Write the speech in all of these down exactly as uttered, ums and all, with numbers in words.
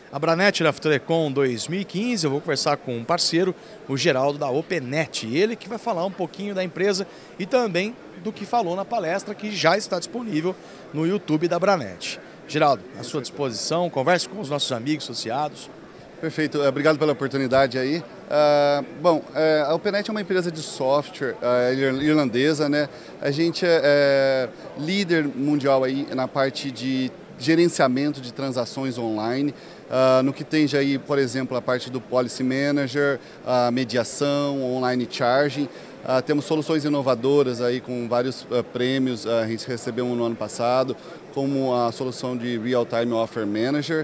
A Branet na Futurecom dois mil e quinze, eu vou conversar com um parceiro, o Geraldo da Openet, ele que vai falar um pouquinho da empresa e também do que falou na palestra, que já está disponível no YouTube da Branet. Geraldo, à sua disposição, converse com os nossos amigos, associados. Perfeito, obrigado pela oportunidade aí. Uh, bom, uh, a Openet é uma empresa de software uh, irlandesa, né? A gente é, é líder mundial aí na parte de gerenciamento de transações online, uh, no que tem aí, por exemplo, a parte do Policy Manager, a mediação, online charging. Uh, temos soluções inovadoras aí com vários uh, prêmios, uh, a gente recebeu um no ano passado, como a solução de Real Time Offer Manager.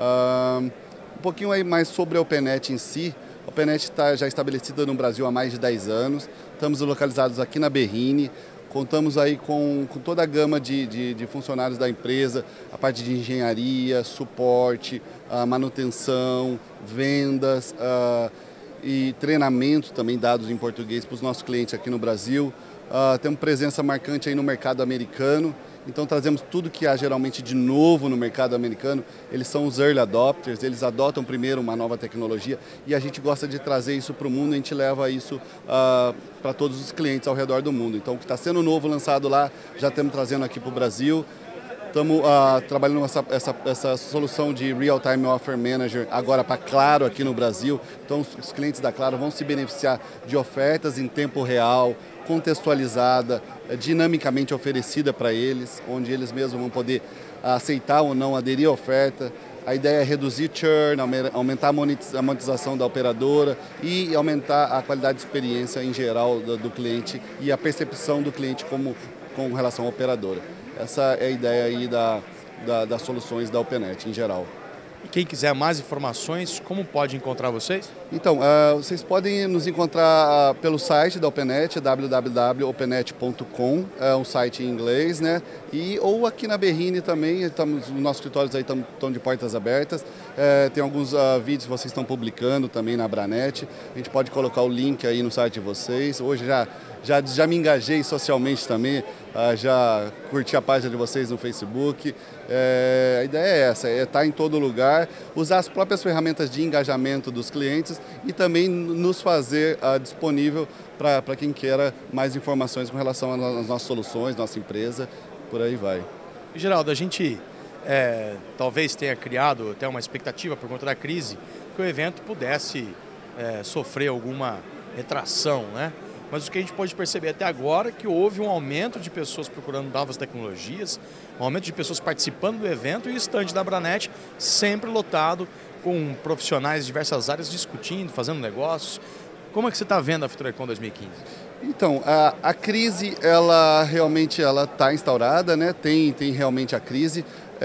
Uh, um pouquinho aí mais sobre a Openet em si. A Openet está já estabelecida no Brasil há mais de dez anos, estamos localizados aqui na Berrini. Contamos aí com, com toda a gama de, de, de funcionários da empresa, a parte de engenharia, suporte, a manutenção, vendas uh, e treinamento também dados em português para os nossos clientes aqui no Brasil. Uh, temos presença marcante aí no mercado americano, então trazemos tudo que há geralmente de novo no mercado americano. Eles são os early adopters, eles adotam primeiro uma nova tecnologia e a gente gosta de trazer isso para o mundo, a gente leva isso uh, para todos os clientes ao redor do mundo. Então o que está sendo novo lançado lá, já estamos trazendo aqui para o Brasil. Estamos uh, trabalhando essa, essa, essa solução de Real Time Offer Manager agora para Claro aqui no Brasil. Então os clientes da Claro vão se beneficiar de ofertas em tempo real, contextualizada, dinamicamente oferecida para eles, onde eles mesmos vão poder aceitar ou não aderir à oferta. A ideia é reduzir churn, aumentar a monetização da operadora e aumentar a qualidade de experiência em geral do, do cliente e a percepção do cliente como, com relação à operadora. Essa é a ideia aí da, da, das soluções da Openet em geral. E quem quiser mais informações, como pode encontrar vocês? Então, uh, vocês podem nos encontrar uh, pelo site da Openet, w w w ponto openet ponto com, é um site em inglês, né? E, ou aqui na Berrini também, estamos, os nossos escritórios aí estão de portas abertas. Uh, tem alguns uh, vídeos que vocês estão publicando também na Branet. A gente pode colocar o link aí no site de vocês. Hoje já, já, já me engajei socialmente também, uh, já curti a página de vocês no Facebook. Uh, a ideia é essa, é estar em todo lugar, usar as próprias ferramentas de engajamento dos clientes e também nos fazer uh, disponível para quem queira mais informações com relação às nossas soluções, nossa empresa, por aí vai. Geraldo, a gente é, talvez tenha criado até uma expectativa por conta da crise que o evento pudesse é, sofrer alguma retração, né? Mas o que a gente pode perceber até agora é que houve um aumento de pessoas procurando novas tecnologias, um aumento de pessoas participando do evento e o stand da Branet sempre lotado com profissionais de diversas áreas discutindo, fazendo negócios. Como é que você está vendo a Futurecom dois mil e quinze? Então, a, a crise, ela realmente está instaurada, né? Tem, tem realmente a crise.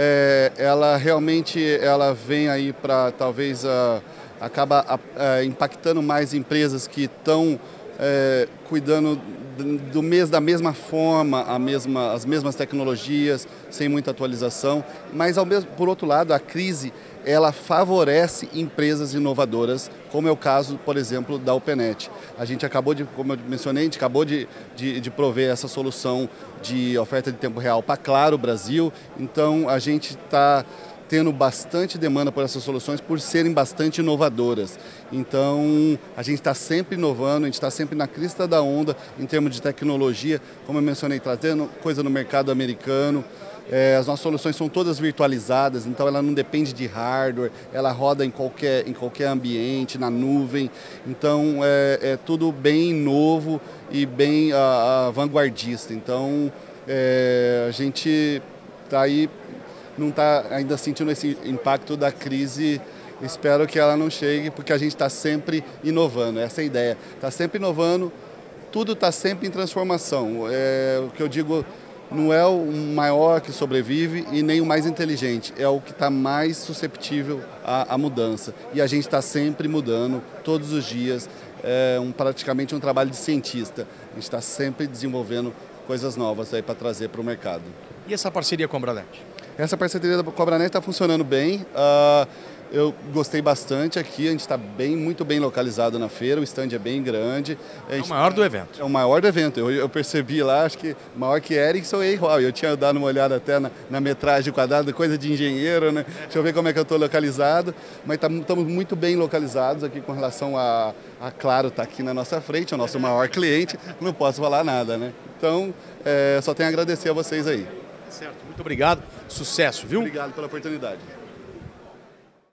É, ela realmente ela vem aí para talvez a, acaba a, a, impactando mais empresas que estão É, cuidando do mes, da mesma forma, a mesma, as mesmas tecnologias, sem muita atualização, mas ao mesmo, por outro lado, a crise ela favorece empresas inovadoras, como é o caso, por exemplo, da Openet. A gente acabou de, como eu mencionei, a gente acabou de, de, de prover essa solução de oferta de tempo real para Claro Brasil, então a gente está tendo bastante demanda por essas soluções por serem bastante inovadoras. Então, a gente está sempre inovando, a gente está sempre na crista da onda em termos de tecnologia, como eu mencionei, trazendo coisa no mercado americano. É, as nossas soluções são todas virtualizadas, então ela não depende de hardware, ela roda em qualquer, em qualquer ambiente, na nuvem. Então, é, é tudo bem novo e bem a, a vanguardista. Então, é, a gente está aí não está ainda sentindo esse impacto da crise, espero que ela não chegue, porque a gente está sempre inovando, essa é a ideia. Está sempre inovando, tudo está sempre em transformação. É, o que eu digo, não é o maior que sobrevive e nem o mais inteligente, é o que está mais susceptível à, à mudança. E a gente está sempre mudando, todos os dias, é um, praticamente um trabalho de cientista. A gente está sempre desenvolvendo coisas novas aí para trazer para o mercado. E essa parceria com a Branet? Essa parceria com a Branet está funcionando bem. Uh, Eu gostei bastante aqui, a gente está bem, muito bem localizado na feira, o stand é bem grande. É o maior do evento. É o maior do evento, eu, eu percebi lá, acho que maior que Ericsson e Huawei. Eu tinha dado uma olhada até na, na metragem quadrada, coisa de engenheiro, né? Deixa eu ver como é que eu estou localizado, mas estamos tá, muito bem localizados aqui com relação a, a Claro está aqui na nossa frente, é o nosso maior cliente, não posso falar nada, né? Então, é, só tenho a agradecer a vocês aí. Certo, muito obrigado, sucesso, viu? Obrigado pela oportunidade.